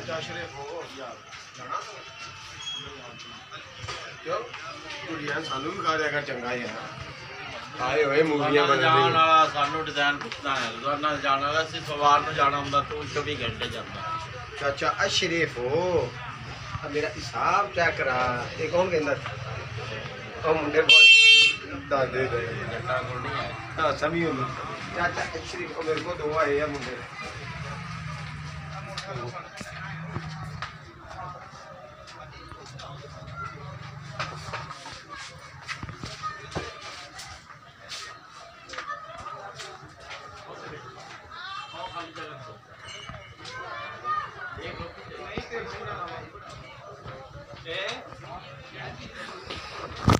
चाशरे हो यार जाना क्यों कुड़ियां सानू भी खा दिया कर चंगा ही है आए होए मूवियां जान वाला सानू डिजाइन पुछना है रोजाना जान वाला सी सवार में जाना हुंदा तो 24 घंटे जाता चाचा अशरीफ हो अब मेरा हिसाब चेक करा ये कौन कहंदा ओ मुंडे बहुत दादे दे घंटा कोल नहीं है हां सभी हो चाचा अशरीफ को मेरे को दो आए हैं मुंडे एक